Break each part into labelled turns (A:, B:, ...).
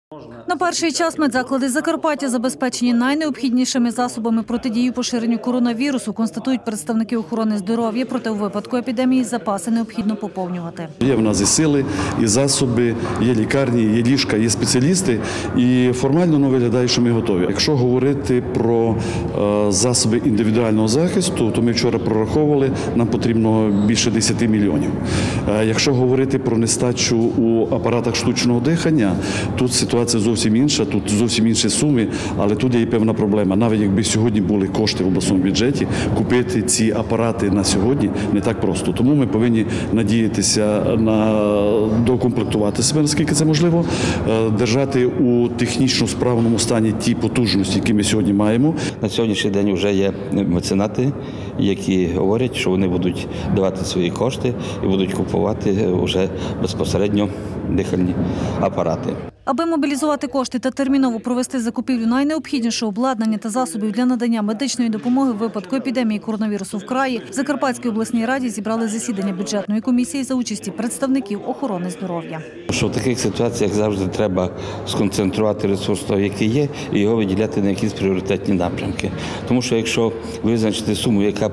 A: На перший час медзаклади Закарпаття забезпечені найнеобхіднішими засобами протидії поширенню коронавірусу, констатують представники охорони здоров'я, проте у випадку епідемії запаси необхідно поповнювати.
B: Є в нас і сили, і засоби, є лікарні, є ліжка, є спеціалісти, і формально виглядає, що ми готові. Якщо говорити про засоби індивідуального захисту, то ми вчора прораховували, нам потрібно більше 10 мільйонів. Якщо говорити про нестачу у апаратах штучного дихання, тут ситуація зовсім інша, тут зовсім інші суми, але тут є і певна проблема. Навіть якби сьогодні були кошти в обласному бюджеті, купити ці апарати на сьогодні не так просто. Тому ми повинні надіятися докомплектувати себе, наскільки це можливо, держати у технічно справному стані ті потужності, які ми сьогодні маємо.
C: На сьогоднішній день вже є меценати, які говорять, що вони будуть давати свої кошти і будуть купувати вже безпосередньо дихальні апарати.
A: Аби мобілізувати кошти та терміново провести закупівлю найнеобхіднішого обладнання та засобів для надання медичної допомоги в випадку епідемії коронавірусу в краї, в Закарпатській обласній раді зібрали засідання бюджетної комісії за участі представників охорони здоров'я.
C: Що в таких ситуаціях завжди треба сконцентрувати ресурс, який є, і його виділяти на якісь пріоритетні напрямки. Тому що якщо визначити суму, яку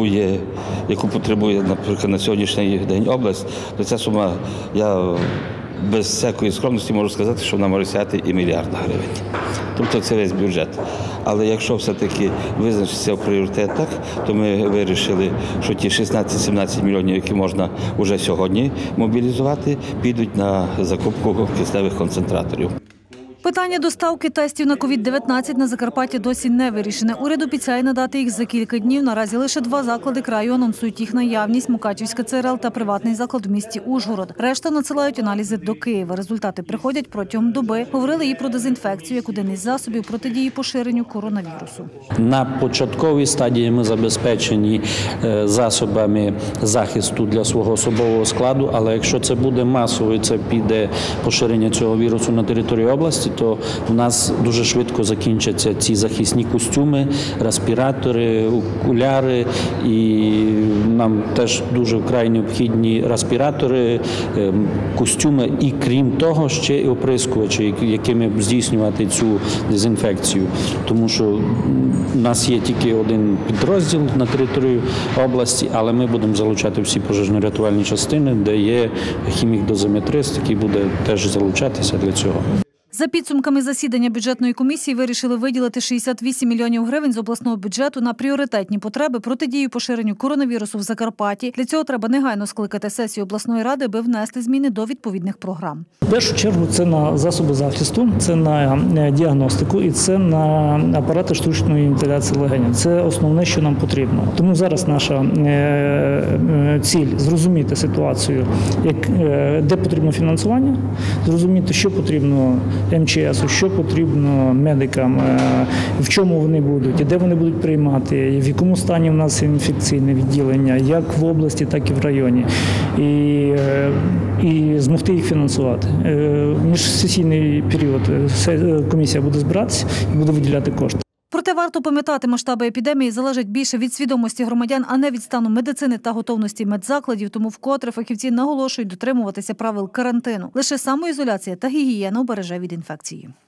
C: потребує, наприклад, на сьогоднішній день область, то ця сума, я без всякої скромності можу сказати, що вона може сягати і мільярда гривень. Тобто це весь бюджет. Але якщо все-таки визначитися в пріоритетах, то ми вирішили, що ті 16-17 мільйонів, які можна вже сьогодні мобілізувати, підуть на закупку кисневих концентраторів.
A: Питання доставки тестів на COVID-19 на Закарпатті досі не вирішене. Уряд обіцяє надати їх за кілька днів. Наразі лише 2 заклади краю анонсують їх наявність – Мукачівська ЦРЛ та приватний заклад в місті Ужгород. Решта надсилають аналізи до Києва. Результати приходять протягом доби. Говорили і про дезінфекцію, як один із засобів протидії поширенню коронавірусу.
D: На початковій стадії ми забезпечені засобами захисту для свого особового складу, але якщо це буде масово і це піде поширення цього вірусу на території області, то в нас дуже швидко закінчаться ці захисні костюми, респіратори, окуляри, і нам теж дуже вкрай необхідні респіратори, костюми і, крім того, ще й оприскувачі, якими здійснювати цю дезінфекцію. Тому що в нас є тільки один підрозділ на території області, але ми будемо залучати всі пожежно-рятувальні частини, де є хімік-дозиметрист, який буде теж залучатися для цього.
A: За підсумками засідання бюджетної комісії вирішили виділити 68 мільйонів гривень з обласного бюджету на пріоритетні потреби протидії поширенню коронавірусу в Закарпатті. Для цього треба негайно скликати сесію обласної ради, аби внести зміни до відповідних програм.
E: В першу чергу це на засоби захисту, це на діагностику і це на апарати штучної вентиляції легенів. Це основне, що нам потрібно. Тому зараз наша ціль – зрозуміти ситуацію, де потрібно фінансування, зрозуміти, що потрібно МЧС, що потрібно медикам, в чому вони будуть, і де вони будуть приймати, в якому стані в нас інфекційне відділення, як в області, так і в районі, і змогти їх фінансувати. Міжсесійний період комісія буде збиратися і буде виділяти кошти.
A: Проте варто пам'ятати, масштаби епідемії залежать більше від свідомості громадян, а не від стану медицини та готовності медзакладів, тому вкотре фахівці наголошують дотримуватися правил карантину. Лише самоізоляція та гігієна убереже від інфекції.